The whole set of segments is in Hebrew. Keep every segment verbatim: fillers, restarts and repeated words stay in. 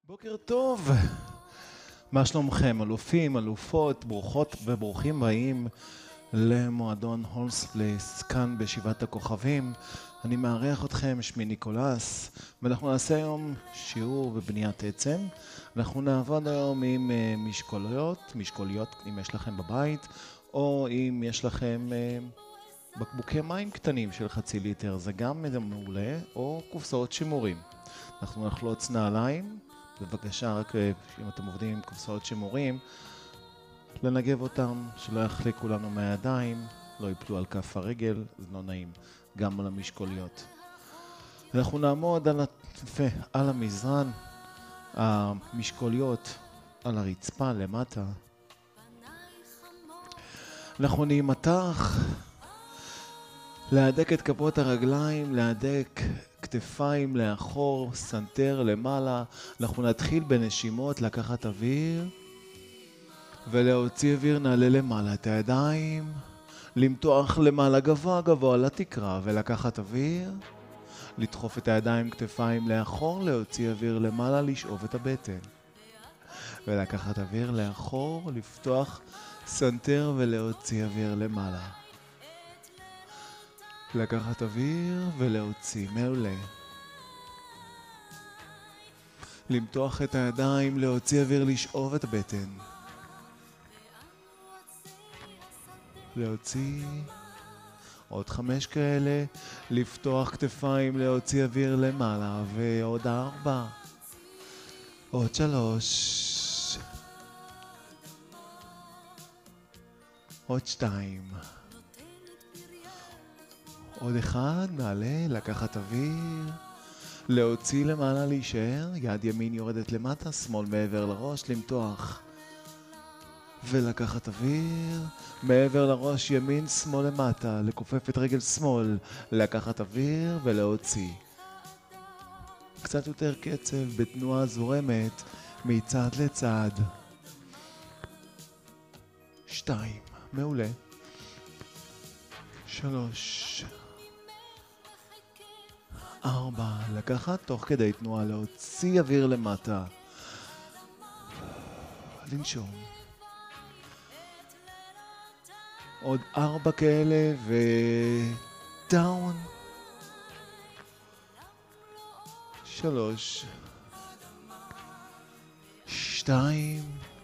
בוקר טוב, מה שלומכם? אלופים, אלופות, ברוכות וברוכים באים למועדון הולספלייס כאן בשבעת הכוכבים. אני מארח אתכם, שמי ניקולס, ואנחנו נעשה היום שיעור בבניית עצם. אנחנו נעבוד היום עם משקוליות, משקוליות אם יש לכם בבית, או אם יש לכם בקבוקי מים קטנים של חצי ליטר, זה גם מעולה, או קופסאות שימורים. אנחנו נחלוץ נעליים, בבקשה, רק אם אתם עובדים עם קופסאות שימורים, לנגב אותם, שלא יחליקו לנו מהידיים, לא ייפלו על כף הרגל, זה לא נעים, גם על המשקוליות. אנחנו נעמוד על, יפה, על המזרן, המשקוליות על הרצפה למטה. אנחנו נימתח, להדק את כפות הרגליים, להדק כתפיים לאחור, סנטר למעלה. אנחנו נתחיל בנשימות, לקחת אוויר ולהוציא אוויר, נעלה למעלה את הידיים, למתוח למעלה גבוה גבוה לתקרה ולקחת אוויר, לדחוף את הידיים כתפיים לאחור, להוציא אוויר למעלה, לשאוב את הבטן ולקחת אוויר לאחור, לפתוח סנטר ולהוציא אוויר למעלה, לקחת אוויר ולהוציא, מעולה. למתוח את הידיים, להוציא אוויר, לשאוב את הבטן. להוציא. עוד חמש כאלה. לפתוח כתפיים, להוציא אוויר למעלה. ועוד ארבע. עוד שלוש. עוד שתיים. עוד אחד, נעלה, לקחת אוויר, להוציא למעלה, להישאר, יד ימין יורדת למטה, שמאל מעבר לראש, למתוח ולקחת אוויר, מעבר לראש, ימין, שמאל למטה, לכופף את רגל שמאל, לקחת אוויר ולהוציא. קצת יותר קצב בתנועה זורמת מצד לצד. שתיים, מעולה. שלוש. ארבע, לקחת תוך כדי תנועה, להוציא אוויר למטה, לנשום. עוד ארבע כאלה ודאון. שלוש. שתיים.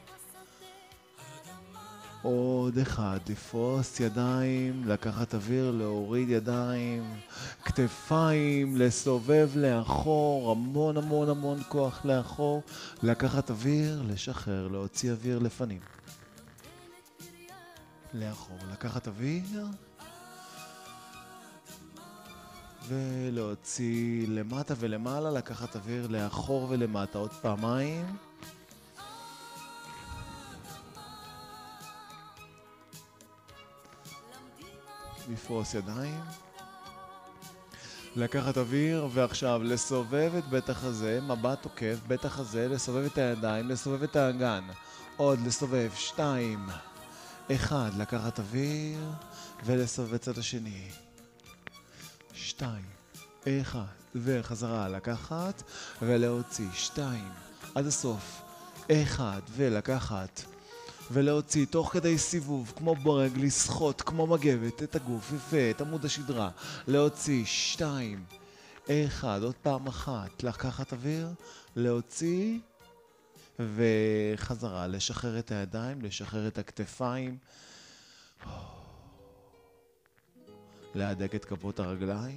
עוד אחד, לפרוס ידיים, לקחת אוויר, להוריד ידיים, כתפיים, לסובב לאחור, המון המון המון כוח לאחור, לקחת אוויר, לשחרר, להוציא אוויר לפנים. לאחור, לקחת אוויר, ולהוציא למטה ולמעלה, לקחת אוויר לאחור ולמטה, עוד פעמיים. לפרוס ידיים, לקחת אוויר, ועכשיו לסובב את בית החזה, מבט עוקף, בית החזה, לסובב את הידיים, לסובב את האגן, עוד לסובב, שתיים, אחד, לקחת אוויר ולסובב צד השני, שתיים, אחד, וחזרה, לקחת ולהוציא, שתיים, עד הסוף, אחד, ולקחת ולהוציא תוך כדי סיבוב, כמו בורג, לסחוט, כמו מגבת, את הגוף, יפה, את עמוד השדרה, להוציא, שתיים, אחד, עוד פעם אחת, לקחת אוויר, להוציא, וחזרה, לשחרר את הידיים, לשחרר את הכתפיים, להדק את כפות הרגליים,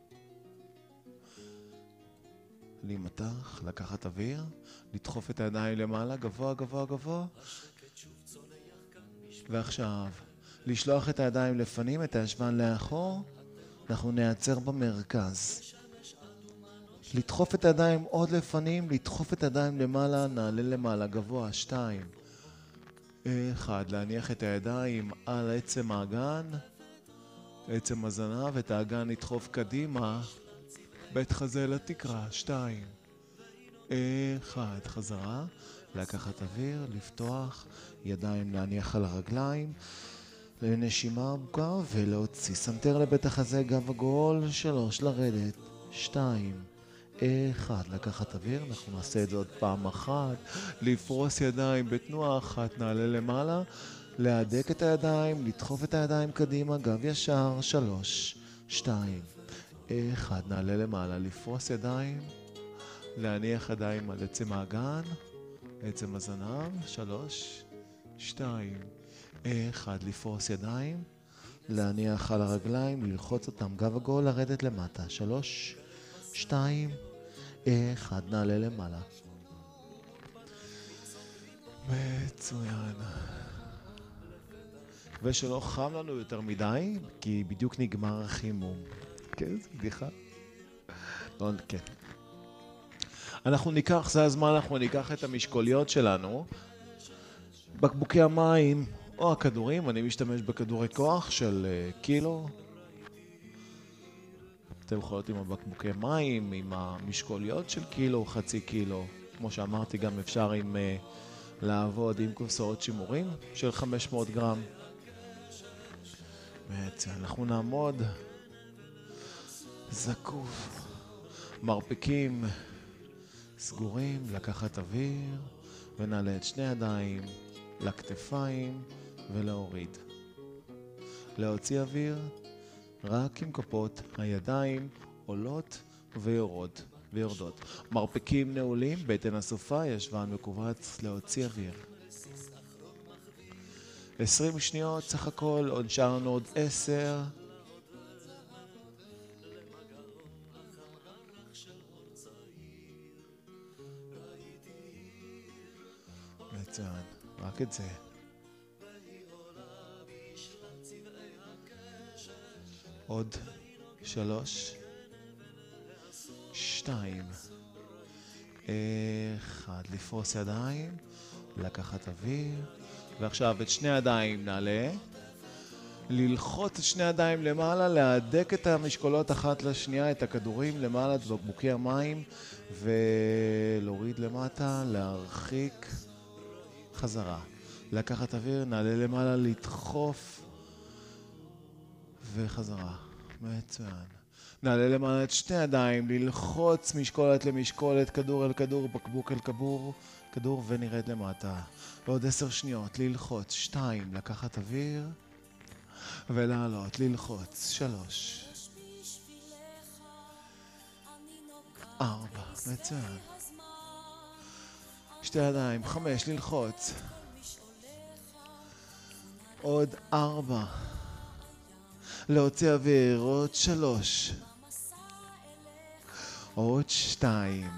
להימתח, לקחת אוויר, לדחוף את הידיים למעלה, גבוה, גבוה, גבוה, ועכשיו, לשלוח את הידיים לפנים, את הישבן לאחור, אנחנו נעצר במרכז. לדחוף את הידיים עוד לפנים, לדחוף את הידיים למעלה, נעלה למעלה, גבוה, שתיים. אחד, להניח את הידיים על עצם האגן, עצם הזנב, את האגן לדחוף קדימה, בית חזה לתקרה, שתיים. אחד, חזרה. לקחת אוויר, לפתוח, ידיים להניח על הרגליים, לנשימה עמוקה ולהוציא. סנטר לבית החזה, גב עגול, שלוש, לרדת, שתיים, אחד, לקחת אוויר, אנחנו נעשה את זה עוד פעם אחת, לפרוס ידיים בתנועה אחת, נעלה למעלה, להדק את הידיים, לדחוף את הידיים קדימה, גב ישר, שלוש, שתיים, אחד, נעלה למעלה, לפרוס ידיים, להניח ידיים על עצם האגן, עצם הזנב, שלוש, שתיים, אחד, לפרוס ידיים, להניח על הרגליים, ללחוץ אותם, גב עגול, לרדת למטה, שלוש, שתיים, אחד, נעלה למעלה. מצוין. ושלא חם לנו יותר מדי, כי בדיוק נגמר החימום. כן, זה בדיחה. לא, כן. אנחנו ניקח, זה הזמן, אנחנו ניקח את המשקוליות שלנו, בקבוקי המים או הכדורים, אני משתמש בכדורי כוח של קילו. אתם יכולים עם הבקבוקי מים, עם המשקוליות של קילו, חצי קילו. כמו שאמרתי, גם אפשר עם, uh, לעבוד עם קופסאות שימורים של חמש מאות גרם. בעצם אנחנו נעמוד זקוף, מרפקים סגורים, לקחת אוויר, ונעלה את שני ידיים לכתפיים ולהוריד. להוציא אוויר, רק עם כפות הידיים עולות ויורדות, ויורדות. מרפקים נעולים, בטן הסופה, ישבן מכווץ, להוציא אוויר. עשרים שניות, סך הכל, עוד נשאר לנו עוד עשר. מצוין, רק את זה. עוד שלוש, שתיים, אחד, לפרוס ידיים, לקחת אוויר, ועכשיו את שני ידיים נעלה, ללחוץ את שני ידיים למעלה, להדק את המשקולות אחת לשנייה, את הכדורים למעלה, את בקבוקי המים, ולהוריד למטה, להרחיק, חזרה. לקחת אוויר, נעלה למעלה, לדחוף, וחזרה. מצוין. נעלה למעלה את שתי ידיים, ללחוץ משקולת למשקולת, כדור אל כדור, בקבוק אל כדור, כדור ונרד למטה. ועוד עשר שניות, ללחוץ, שתיים, לקחת אוויר, ולעלות, ללחוץ, שלוש, ארבע, מצוין. שתי ידיים, חמש, ללחוץ. עוד ארבע. להוציא אוויר, עוד שלוש, עוד שתיים,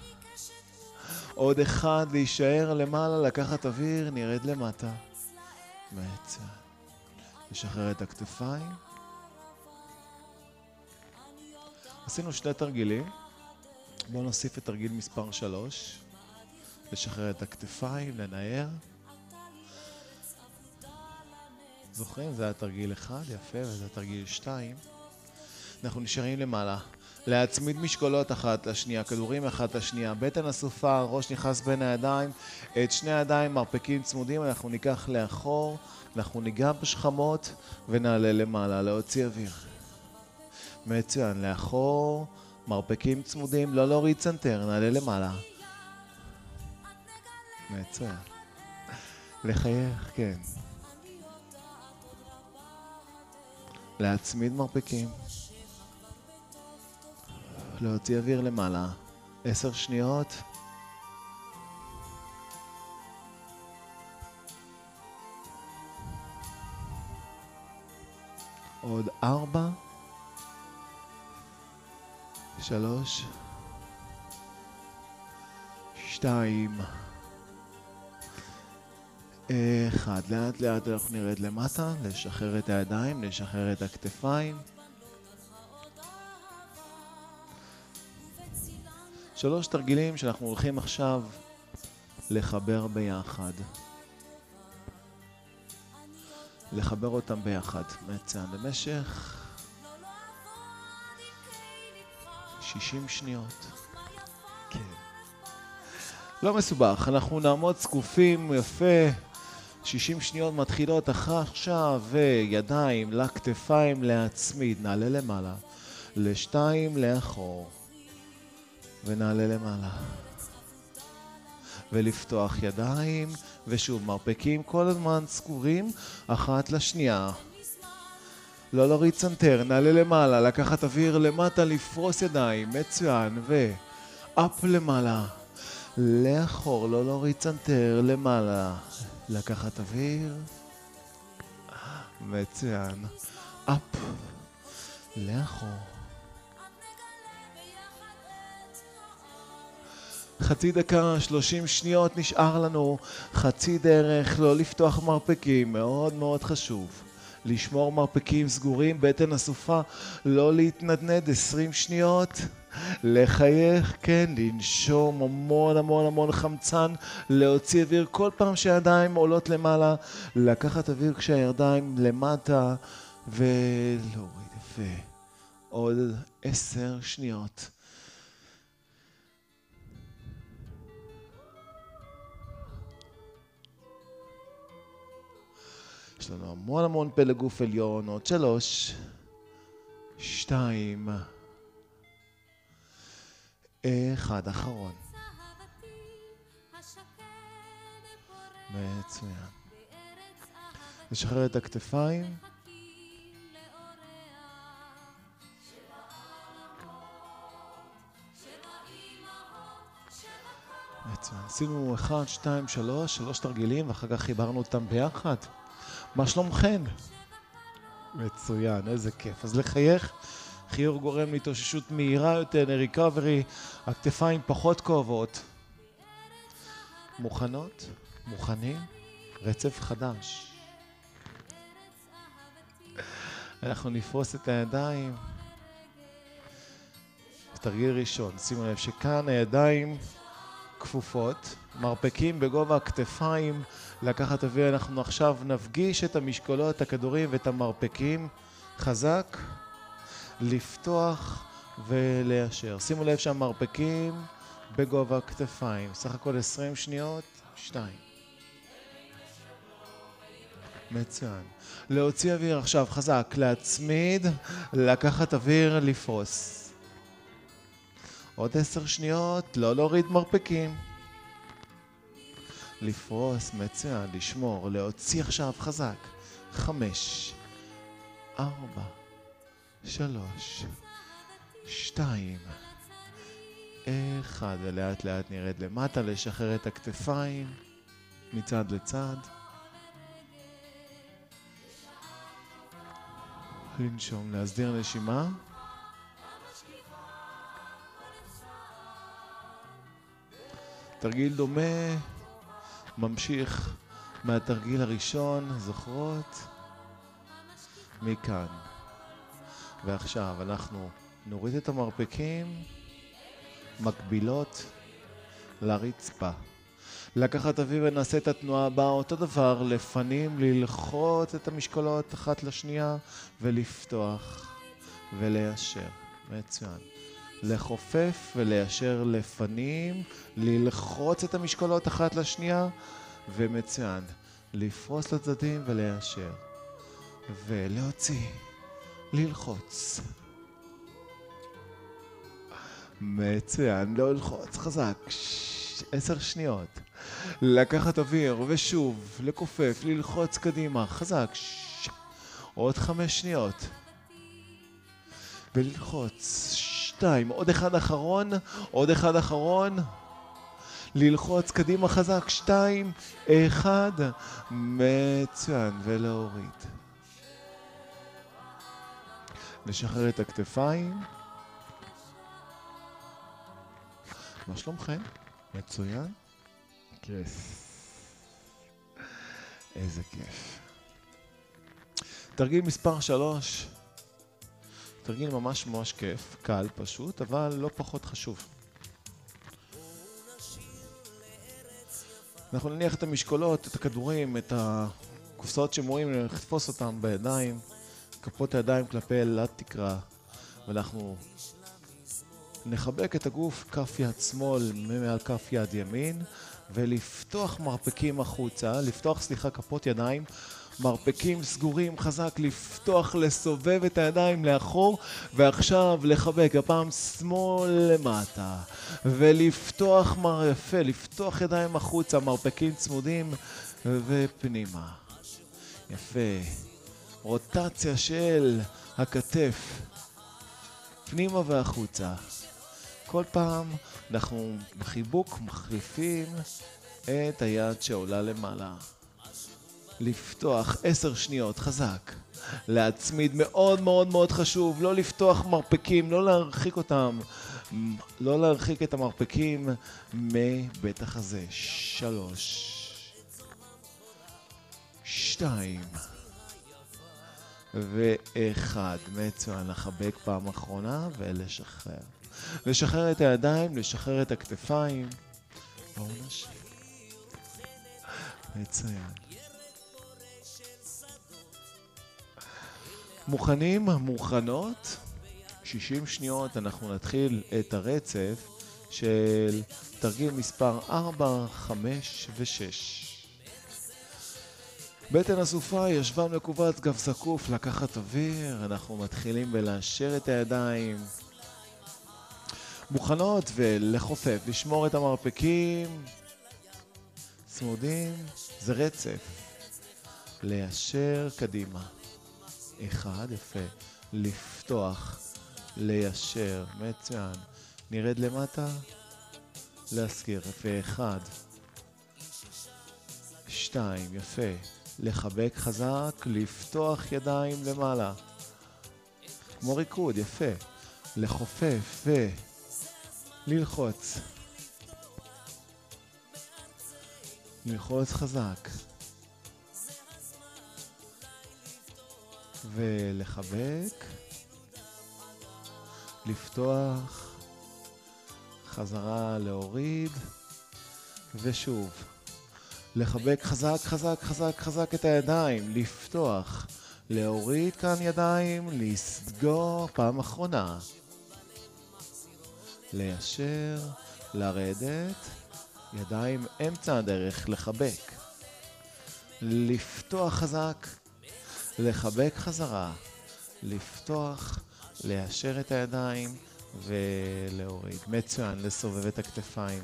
עוד אחד, להישאר למעלה, לקחת אוויר, נרד למטה. מצוין. לשחרר את הכתפיים. עשינו שני תרגילים. בואו נוסיף את תרגיל מספר שלוש. לשחרר את הכתפיים, לנער. זוכרים? זה היה תרגיל אחד, יפה, וזה תרגיל שתיים. אנחנו נשארים למעלה. להצמיד משקולות אחת לשנייה, כדורים אחת לשנייה, בטן הסופה, ראש נכנס בין הידיים, את שני הידיים מרפקים צמודים, אנחנו ניקח לאחור, אנחנו ניגע בשכמות ונעלה למעלה, להוציא אוויר. מצוין, לאחור, מרפקים צמודים, לא להוריד צנטר, נעלה למעלה. מצוין. לחייך, כן. להצמיד מרפקים. להוציא אוויר למעלה. עשר שניות. עוד ארבע. שלוש. שתיים. אחד. לאט לאט אנחנו נרד למטה, לשחרר את הידיים, לשחרר את הכתפיים. שלוש תרגילים שאנחנו הולכים עכשיו לחבר ביחד. לחבר אותם ביחד. מצוין. במשך שישים שניות. כן. לא מסובך. אנחנו נעמוד זקופים יפה. שישים שניות מתחילות עכשיו, וידיים לכתפיים להצמיד. נעלה למעלה. לשתיים לאחור. ונעלה למעלה. ולפתוח ידיים, ושוב מרפקים כל הזמן סגורים אחת לשנייה. לא להוריד צנטר, נעלה למעלה, לקחת אוויר למטה, לפרוס ידיים, מצוין, ואפ למעלה. לאחור, לא להוריד צנטר, למעלה. לקחת אוויר. מצוין. אפ. לאחור. חצי דקה, שלושים שניות נשאר לנו. חצי דרך, לא לפתוח מרפקים, מאוד מאוד חשוב. לשמור מרפקים סגורים, בטן הסופה, לא להתנדנד, עשרים שניות. לחייך, כן, לנשום המון המון המון חמצן, להוציא אוויר כל פעם שהידיים עולות למעלה, לקחת אוויר כשהידיים למטה ולהוריד. יפה. עוד עשר שניות. יש לנו המון המון פלג גוף עליון, עוד שלוש, שתיים, אחד, אחרון. מצוין. נשחרר את הכתפיים. מצוין. עשינו אחד, שתיים, שלוש, שלוש תרגילים, ואחר כך חיברנו אותם ביחד. מה שלומכן? מצוין, איזה כיף. אז לחייך, חיוך גורם להתאוששות מהירה יותר, ריקאברי, הכתפיים פחות כואבות. מוכנות? מוכנים? רצף חדש. אנחנו נפרוס את הידיים. תרגיל ראשון, שימו לב שכאן הידיים כפופות, מרפקים בגובה הכתפיים, לקחת אוויר. אנחנו עכשיו נפגיש את המשקולות, הכדורים ואת המרפקים חזק, לפתוח וליישר. שימו לב שהמרפקים בגובה הכתפיים, סך הכל עשרים שניות, שתיים. מצוין. להוציא אוויר עכשיו חזק, להצמיד, לקחת אוויר, לפרוס. עוד עשר שניות, לא להוריד מרפקים. לפרוס, מצוין, לשמור, להוציא עכשיו חזק. חמש, ארבע, שלוש, שתיים, אחד. ולאט לאט נרד למטה, לשחרר את הכתפיים מצד לצד. לנשום, להסדיר נשימה. תרגיל דומה, ממשיך מהתרגיל הראשון, זוכרות? מכאן. ועכשיו אנחנו נוריד את המרפקים, מקבילות לרצפה. לקחת אוויר ונעשה את התנועה הבאה, אותו דבר, לפנים, ללחוץ את המשקולות אחת לשנייה ולפתוח וליישר. מצוין. לחופף וליישר לפנים, ללחוץ את המשקולות אחת לשנייה, ומצוין. לפרוס לצדדים וליישר. ולהוציא, ללחוץ. מצוין, לא ללחוץ, חזק. עשר שניות. לקחת אוויר ושוב, לכופף, ללחוץ קדימה, חזק. עוד חמש שניות. וללחוץ. שתיים, עוד אחד אחרון, עוד אחד אחרון. ללחוץ קדימה חזק, שתיים, אחד. מצוין, ולהוריד. נשחרר את הכתפיים. מה שלומכם? מצוין? כיף. איזה כיף. תרגיל מספר שלוש. תרגיל ממש ממש כיף, קל פשוט, אבל לא פחות חשוב. אנחנו נניח את המשקולות, את הכדורים, את הקופסאות שמורים, לתפוס אותם בידיים, כפות הידיים כלפי אלת תקרה, ואנחנו נחבק את הגוף, כף יד שמאל מעל כף יד ימין, ולפתוח מרפקים החוצה, לפתוח סליחה כפות ידיים מרפקים סגורים חזק, לפתוח, לסובב את הידיים לאחור, ועכשיו לחבק, הפעם שמאל למטה, ולפתוח מר יפה, לפתוח ידיים החוצה, מרפקים צמודים ופנימה. יפה. רוטציה של הכתף, פנימה והחוצה. כל פעם אנחנו בחיבוק מחליפים את היד שעולה למעלה. לפתוח עשר שניות, חזק. להצמיד, מאוד מאוד מאוד חשוב, לא לפתוח מרפקים, לא להרחיק אותם, לא להרחיק את המרפקים מבית החזה. שלוש, שתיים, ואחד. מצוין, לחבק פעם אחרונה ולשחרר. לשחרר את הידיים, לשחרר את הכתפיים. בואו נשאר. מצוין. מוכנים? מוכנות? שישים שניות אנחנו נתחיל את הרצף של תרגיל מספר ארבע, חמש ושש. בטן אסופה, ישבן מקובץ, גב זקוף, לקחת אוויר. אנחנו מתחילים בלאשר את הידיים. מוכנות ולחופף, לשמור את המרפקים. צמודים, זה רצף. ליישר קדימה. אחד, יפה. לפתוח, ליישר, מצוין. נרד למטה, להזכיר, יפה. אחד. שתיים, יפה. לחבק חזק, לפתוח ידיים למעלה. כמו ריקוד, יפה. לחופף וללחוץ. ללחוץ חזק. ולחבק. לפתוח. חזרה להוריד. ושוב. לחבק חזק, חזק, חזק, חזק את הידיים, לפתוח, להוריד כאן ידיים, לסגור, פעם אחרונה. ליישר, לרדת, ידיים אמצע הדרך, לחבק. לפתוח חזק, לחבק חזרה, לפתוח, ליישר את הידיים ולהוריד. מצוין, לסובב את הכתפיים.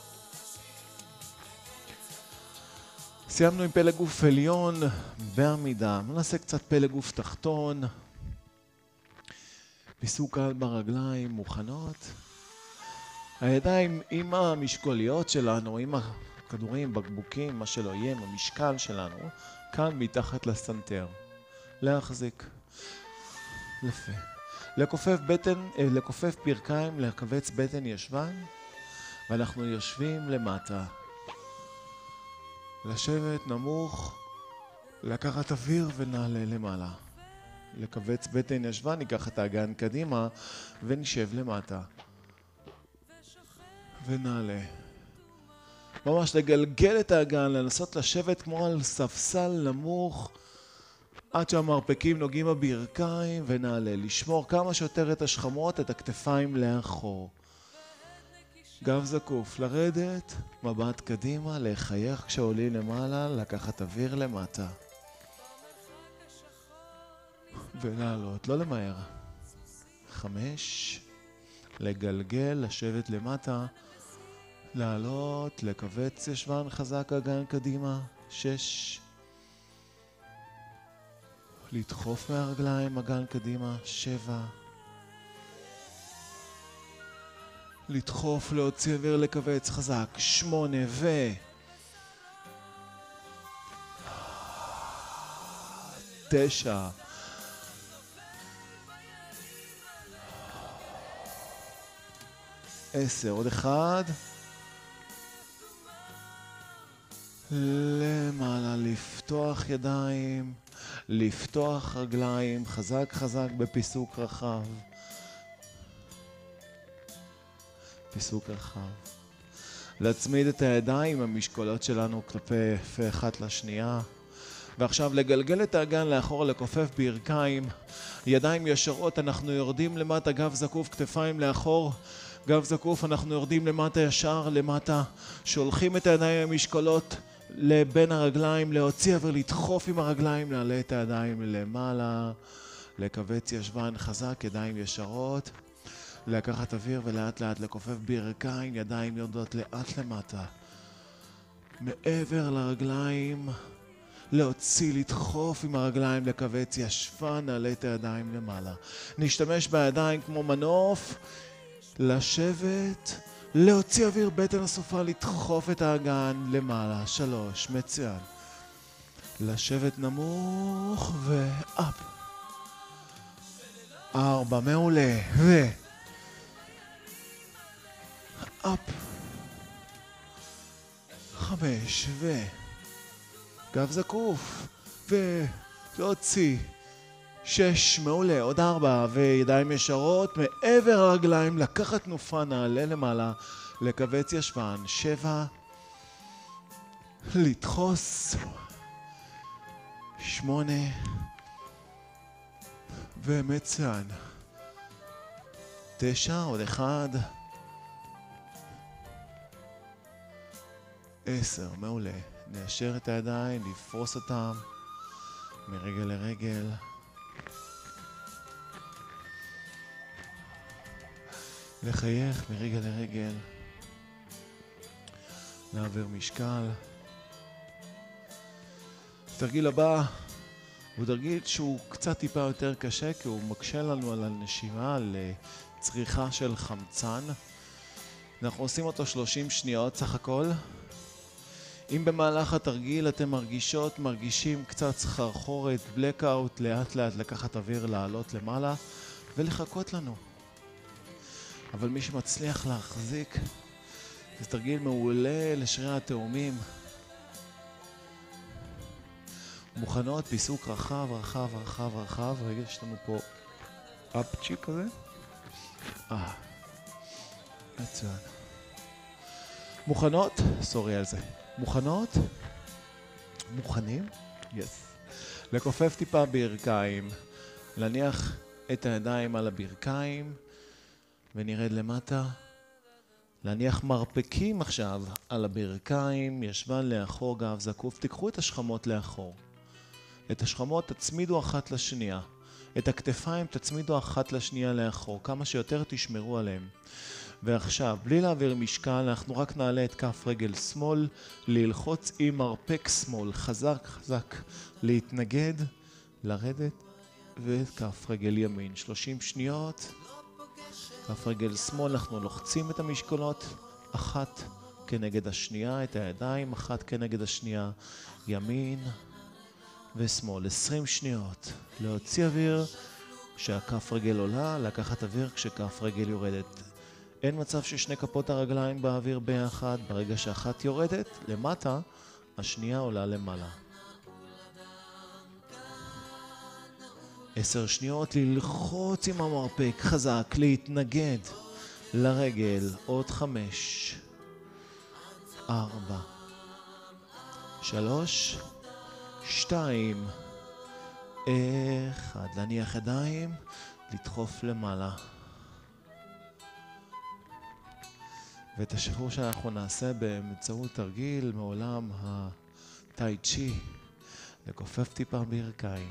סיימנו עם פלג גוף עליון בעמידה. נעשה קצת פלג גוף תחתון. פיסוק קל ברגליים, מוכנות. הידיים עם המשקוליות שלנו, עם הכדורים, בקבוקים, מה שלא יהיה, המשקל שלנו, כאן מתחת לסנטר. להחזיק. לפה. לכופף בטן, לכופף ברכיים, לקבץ בטן ישבן, ואנחנו יושבים למטה. לשבת נמוך, לקחת אוויר ונעלה למעלה. לקבץ בטן ישבן, ניקח את האגן קדימה ונשב למטה. ונעלה. ממש לגלגל את האגן, לנסות לשבת כמו על ספסל נמוך, עד שהמרפקים נוגעים בברכיים ונעלה. לשמור כמה שיותר את השכמות, את הכתפיים לאחור. גב זקוף, לרדת, מבט קדימה, לחייך כשעולים למעלה, לקחת אוויר למטה. ולעלות, לא למהר. חמש, לגלגל, לשבת למטה, לעלות, לקבץ ישבן חזק אגן קדימה. שש, לדחוף מהרגליים אגן קדימה. שבע, לדחוף, להוציא אוויר, לקבץ חזק. שמונה ו... תשע. עשר. עוד אחד. למעלה, לפתוח ידיים, לפתוח רגליים, חזק חזק בפיסוק רחב. פיסוק רחב. להצמיד את הידיים, המשקולות שלנו כלפי פה אחת לשנייה. ועכשיו לגלגל את האגן לאחור, לכופף ברכיים. ידיים ישרות, אנחנו יורדים למטה, גב זקוף, כתפיים לאחור. גב זקוף, אנחנו יורדים למטה ישר, למטה. שולחים את הידיים המשקולות לבין הרגליים, להוציא אוויר, לדחוף עם הרגליים, נעלה את הידיים למעלה, לקבץ ישבן חזק, ידיים ישרות, לקחת אוויר ולאט לאט לכופף ברכיים, ידיים יורדות לאט למטה. מעבר לרגליים, להוציא, לדחוף עם הרגליים, לקבץ ישבן, נעלה את הידיים למעלה. נשתמש בידיים כמו מנוף, לשבת, להוציא אוויר, בטן הסופה, לדחוף את האגן למעלה. שלוש, מצוין. לשבת נמוך ואפ. ארבע, מעולה, ו... אפ. חמש, ו... גב זקוף, ולהוציא. שש, מעולה, עוד ארבע, וידיים ישרות, מעבר הרגליים, לקחת תנופה, נעלה למעלה, לקבץ ישבן. שבע, לדחוס. שמונה, ומצוין. תשע, עוד אחד. עשר, מעולה. ניישר את הידיים, לפרוס אותם מרגל לרגל. לחייך מרגל לרגל. נעביר משקל. התרגיל הבא הוא תרגיל שהוא קצת טיפה יותר קשה, כי הוא מקשה לנו על הנשימה, על צריכה של חמצן. אנחנו עושים אותו שלושים שניות סך הכל. אם במהלך התרגיל אתם מרגישות, מרגישים קצת סחרחורת, בלקאוט, לאט לאט לקחת אוויר, לעלות למעלה ולחכות לנו. אבל מי שמצליח להחזיק, זה תרגיל מעולה לשרירי התאומים. מוכנות, פיסוק רחב, רחב, רחב, רחב. רגע, יש לנו פה אפצ'י כזה. אה, מצוין. מוכנות? סורי על זה. מוכנות? מוכנים? יס. לכופף טיפה ברכיים. להניח את הידיים על הברכיים. ונרד למטה. להניח מרפקים עכשיו על הברכיים. ישבן לאחור, גב זקוף. תיקחו את השכמות לאחור. את השכמות תצמידו אחת לשנייה. את הכתפיים תצמידו אחת לשנייה לאחור. כמה שיותר תשמרו עליהם. ועכשיו, בלי להעביר משקל, אנחנו רק נעלה את כף רגל שמאל, ללחוץ עם מרפק שמאל, חזק חזק, להתנגד, לרדת, וכף רגל ימין. שלושים שניות, כף רגל שמאל, אנחנו לוחצים את המשקולות, אחת כנגד השנייה, את הידיים, אחת כנגד השנייה, ימין ושמאל. עשרים שניות, להוציא אוויר כשהכף רגל עולה, לקחת אוויר כשכף רגל יורדת. אין מצב ששני כפות הרגליים באוויר ביחד, ברגע שאחת יורדת למטה, השנייה עולה למעלה. עשר שניות, ללחוץ עם המרפק חזק, להתנגד לרגל. עוד חמש, ארבע, שלוש, שתיים, אחד. להניח ידיים, לדחוף למעלה. ואת השחרור שאנחנו נעשה באמצעות תרגיל מעולם הטאי צ'י, לכופף טיפה ברכיים.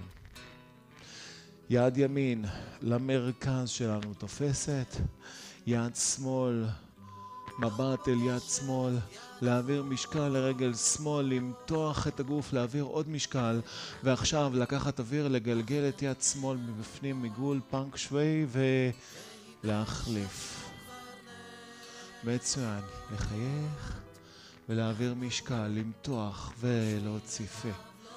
יד ימין למרכז שלנו תופסת, יד שמאל, מבט אל יד שמאל, להעביר משקל לרגל שמאל, למתוח את הגוף, להעביר עוד משקל, ועכשיו לקחת אוויר, לגלגל את יד שמאל מבפנים, מגול, פאנק שווי, ולהחליף. מצוין, לחייך ולהעביר משקל, למתוח ולהוציא פה.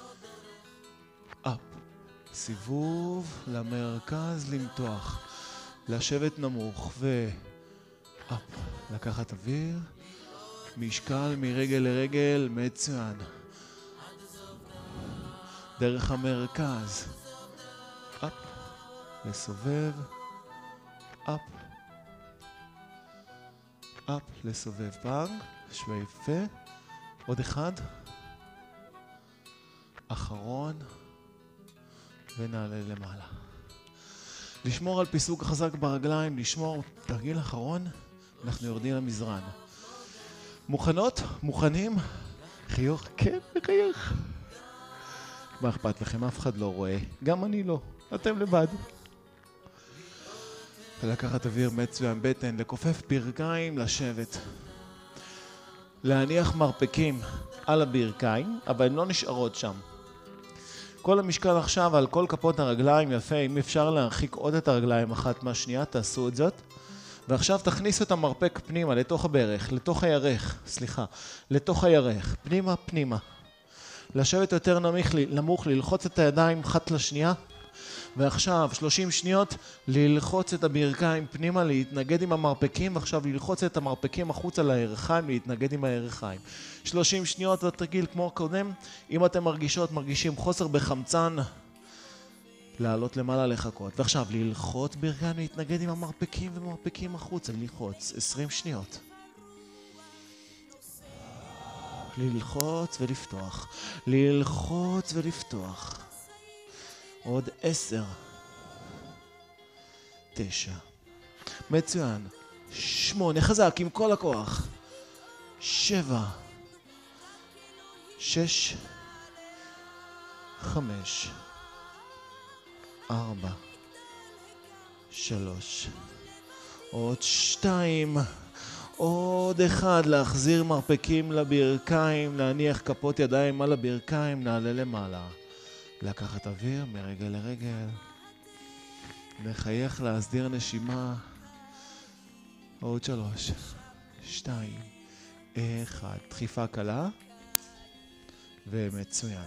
אפ, סיבוב למרכז, למתוח, לשבת נמוך ואפ, לקחת אוויר, משקל מרגל לרגל, מצוין. דרך המרכז, אפ, לסובב, אפ, אפ, לסובב פאנג, שווי פה, עוד אחד, אחרון, ונעלה למעלה. לשמור על פיסוק חזק ברגליים, לשמור, תרגיל אחרון, אנחנו יורדים למזרן. מוכנות? מוכנים? חיוך, כן, מחייך. מה אכפת לכם? אף אחד לא רואה. גם אני לא. אתם לבד. ולקחת אוויר מצוין בטן, לכופף ברכיים, לשבת. להניח מרפקים על הברכיים, אבל הן לא נשארות שם. כל המשקל עכשיו על כל כפות הרגליים, יפה, אם אפשר להרחיק עוד את הרגליים אחת מהשנייה, תעשו את זאת. ועכשיו תכניסו את המרפק פנימה, לתוך הברך, לתוך הירך, סליחה, לתוך הירך, פנימה, פנימה. לשבת יותר נמוך, נמוך, ללחוץ את הידיים אחת לשנייה. ועכשיו שלושים שניות ללחוץ את הברכיים פנימה, להתנגד עם המרפקים, ועכשיו ללחוץ את המרפקים החוצה לירכיים, להתנגד עם הירכיים. שלושים שניות התרגיל כמו קודם. אם אתם מרגישות, מרגישים חוסר בחמצן, לעלות למעלה לחכות. ועכשיו ללחוץ ברכיים, להתנגד עם המרפקים ומרפקים החוצה, ללחוץ. עשרים שניות. ללחוץ ולפתוח. ללחוץ ולפתוח. עוד עשר. תשע. מצוין. שמונה. חזק עם כל הכוח. שבע. שש. חמש. ארבע. שלוש. עוד שתיים. עוד אחד. להחזיר מרפקים לברכיים. להניח כפות ידיים על הברכיים. נעלה למעלה. לקחת אוויר מרגל לרגל. לחייך, להסדיר נשימה. עוד שלוש. שתיים. אחד. דחיפה קלה. ומצוין.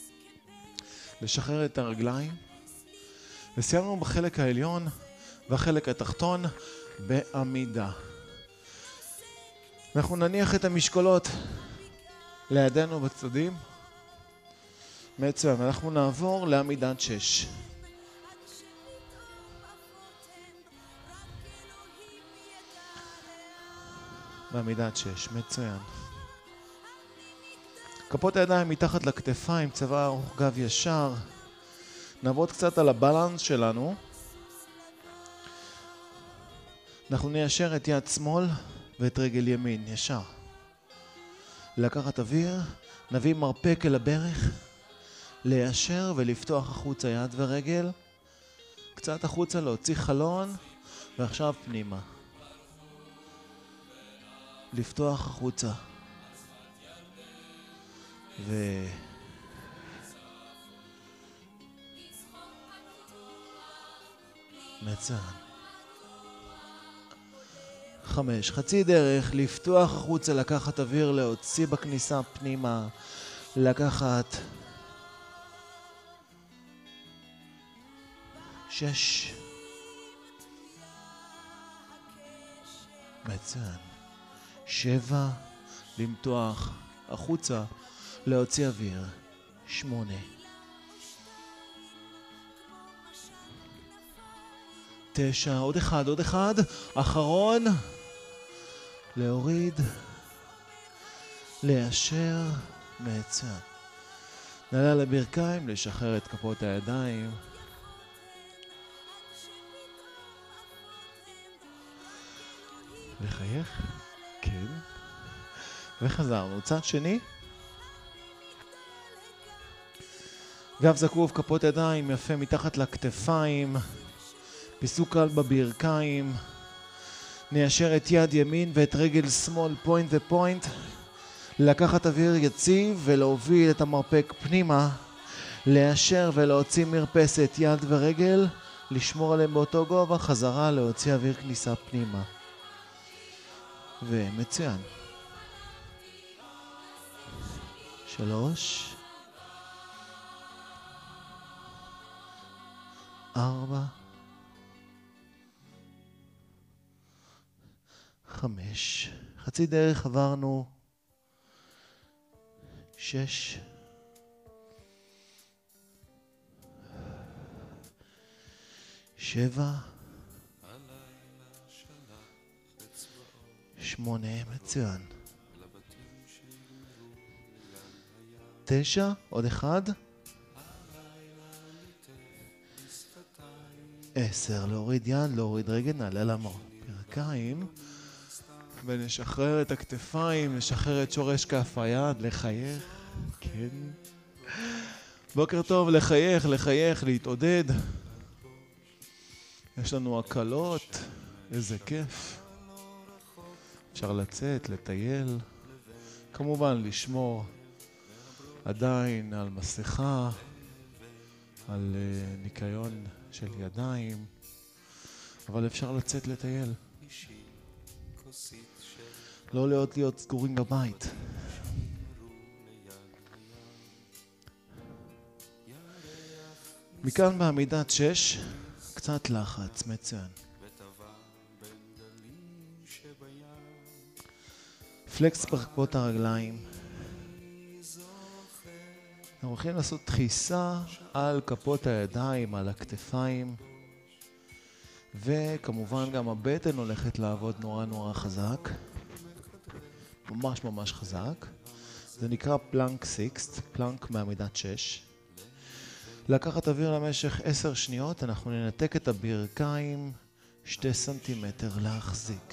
לשחרר את הרגליים. וסיימנו בחלק העליון והחלק התחתון בעמידה. אנחנו נניח את המשקולות לידינו בצדדים. מצוין. אנחנו נעבור לעמידת שש. בעמידת שש. מצוין. כפות הידיים מתחת לכתפיים, צבא ארוך, גב ישר. נעבוד קצת על הבלנס שלנו. אנחנו ניישר את יד שמאל ואת רגל ימין, ישר. לקחת אוויר, נביא מרפק אל הברך, ליישר ולפתוח החוצה יד ורגל. קצת החוצה, להוציא חלון, ועכשיו פנימה. לפתוח החוצה. ו... מצוין. חמש. חצי דרך, לפתוח החוצה, לקחת אוויר, להוציא בכניסה פנימה, לקחת. שש. מצוין. שבע. למתוח החוצה, להוציא אוויר. שמונה. תשע. עוד אחד, עוד אחד. אחרון. להוריד. ליישר. מצוין. נעלה לברכיים, לשחרר את כפות הידיים. לחייך. כן. וחזרנו. צד שני. גב זקוף, כפות ידיים, יפה מתחת לכתפיים. פיסוק קל בברכיים. ניישר את יד ימין ואת רגל שמאל, פוינט ופוינט. לקחת אוויר יציב ולהוביל את המרפק פנימה. ליישר ולהוציא מרפסת יד ורגל. לשמור עליהם באותו גובה. חזרה להוציא אוויר כניסה פנימה. ומצוין. שלוש. ארבע. חמש. חצי דרך עברנו. שש. שבע. שמונה. מצוין. תשע. עוד אחד. עשר. להוריד יד, להוריד רגל, נעלה למור. ברכיים. ונשחרר את הכתפיים, נשחרר את שורש כף היד, לחייך, כן. בוקר טוב, לחייך, לחייך, להתעודד. יש לנו הקלות, איזה כיף. אפשר לצאת, לטייל, כמובן לשמור עדיין על מסכה, על uh, ניקיון של ידיים, אבל אפשר לצאת לטייל. לא להיות להיות סגורים בבית. מכאן בעמידת שש, קצת לחץ, מצוין. פלקס בכפות הרגליים. אנחנו הולכים לעשות דחיסה על כפות הידיים, על הכתפיים. וכמובן גם הבטן הולכת לעבוד נורא נורא חזק. ממש ממש חזק. זה נקרא פלנק סיקסט, פלנק מעמידת שש. לקחת אוויר למשך עשר שניות, אנחנו ננתק את הברכיים שתי סנטימטר להחזיק.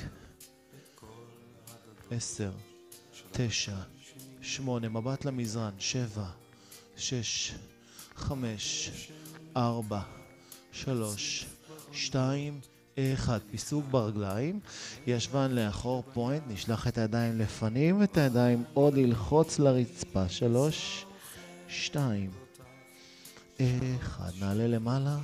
עשר, תשע, שמונה, מבט למזרן, שבע, שש, חמש, ארבע, שלוש, שתיים, אחד. פיסוק ברגליים, ישבן לאחור, פוינט, נשלח את הידיים לפנים, את הידיים עוד ללחוץ לרצפה. שלוש, שתיים, אחד. נעלה למעלה.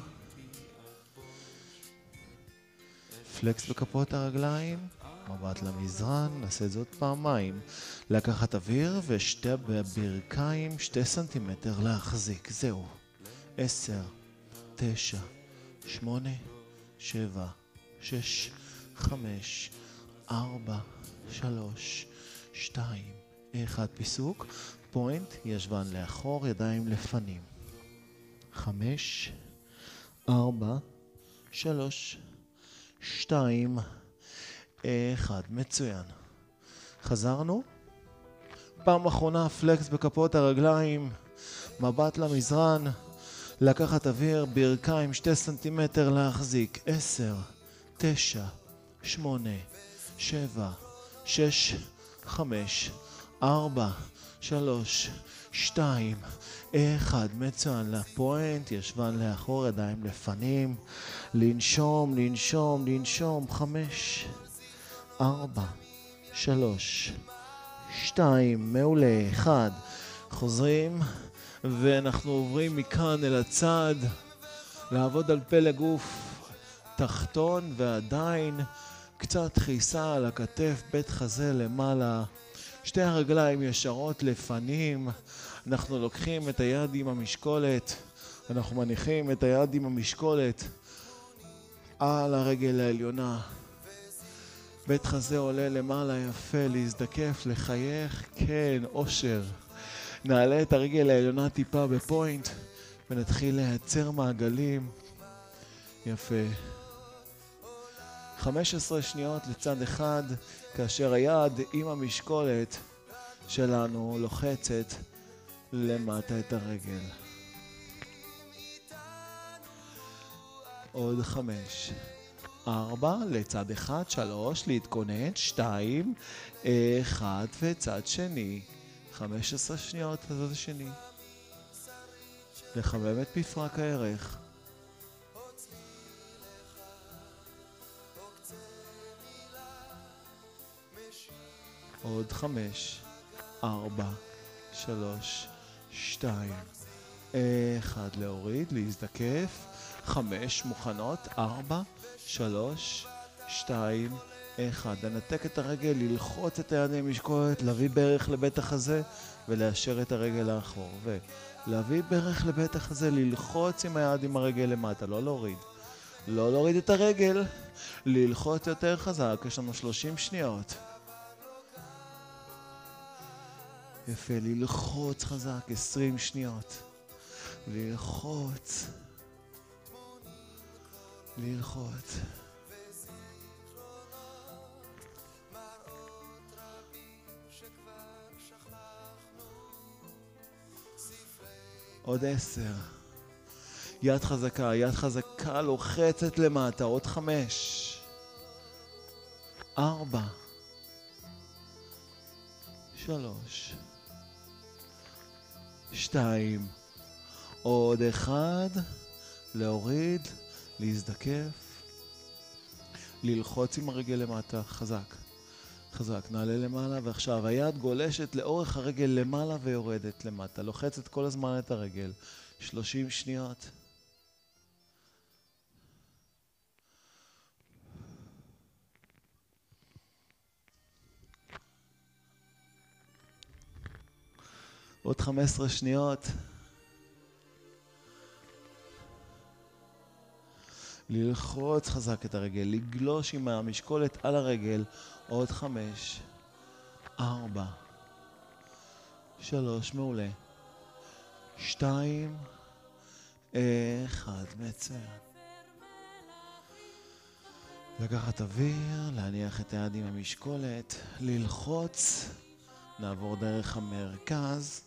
פלקס בכפות הרגליים, מבט למזרן, נעשה את זאת פעמיים. לקחת אוויר ושתי ברכיים, שתי סנטימטר להחזיק. זהו. עשר, תשע, שמונה, שבע, שש, חמש, ארבע, שלוש, שתיים, אחד. פיסוק, פוינט, ישבן לאחור, ידיים לפנים. חמש, ארבע, שלוש, שתיים, אחד. מצוין. חזרנו. פעם אחרונה, פלקס בכפות הרגליים, מבט למזרן, לקחת אוויר, ברכיים, שתי סנטימטר להחזיק. עשר, תשע, שמונה, שבע, שש, חמש, ארבע, שלוש, שתיים, אחד. מצוין. לפוינט, ישבן לאחור, ידיים לפנים. לנשום, לנשום, לנשום. חמש, ארבע, שלוש, שתיים, מעולה. אחד. חוזרים, ואנחנו עוברים מכאן אל הצד, לעבוד על פלג גוף תחתון, ועדיין קצת דחיסה על הכתף, בית חזה למעלה. שתי הרגליים ישרות לפנים. אנחנו לוקחים את היד עם המשקולת, אנחנו מניחים את היד עם המשקולת על הרגל העליונה. בית חזה עולה למעלה, יפה, להזדקף, לחייך, כן, אושר. נעלה את הרגל העליונה טיפה בפוינט, ונתחיל לייצר מעגלים. יפה. חמש עשרה שניות לצד אחד, כאשר היד עם המשקולת שלנו לוחצת למטה את הרגל. עוד חמש. ארבע, לצד אחד, שלוש, להתכונן, שתיים, אחד, וצד שני. חמש עשרה שניות, לצד השני. לחמם את מפרק הערך. עוד חמש, ארבע, שלוש, שתיים, אחד, להוריד, להזדקף. חמש, מוכנות, ארבע, שלוש, שתיים, אחד. לנתק את הרגל, ללחוץ את היד עם משקולת, להביא ברך לבית החזה ולאשר את הרגל לאחור. ולהביא ברך לבית החזה, ללחוץ עם היד עם הרגל למטה, לא להוריד. לא להוריד את הרגל, ללחוץ יותר חזק. יש לנו שלושים שניות. יפה, ללחוץ חזק, עשרים שניות. ללחוץ. ללחוץ. עוד עשר. יד חזקה, יד חזקה לוחצת למטה. עוד חמש. ארבע. שלוש, שתיים, עוד אחד, להוריד, להזדקף, ללחוץ עם הרגל למטה, חזק, חזק, נעלה למעלה, ועכשיו היד גולשת לאורך הרגל למעלה ויורדת למטה, לוחצת כל הזמן את הרגל, שלושים שניות. עוד חמש עשרה שניות. ללחוץ חזק את הרגל, לגלוש עם המשקולת על הרגל. עוד חמש, ארבע, שלוש, מעולה. שתיים, אחד, מצוין. לקחת אוויר, להניח את היד עם המשקולת, ללחוץ, נעבור דרך המרכז.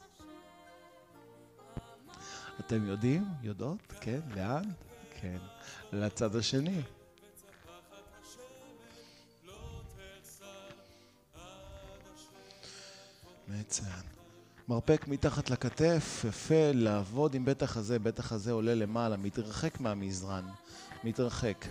אתם יודעים? יודעות? כן? לאן? כן. לצד השני. מצוין. מרפק מתחת לכתף, יפה, לעבוד עם בית החזה, בית החזה עולה למעלה, מתרחק מהמזרן, מתרחק.